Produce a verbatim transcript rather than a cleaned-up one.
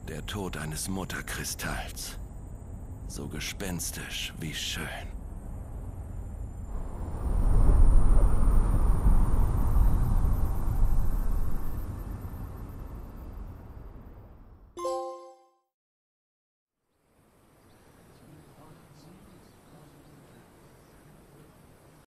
Der Tod eines Mutterkristalls. So gespenstisch wie schön.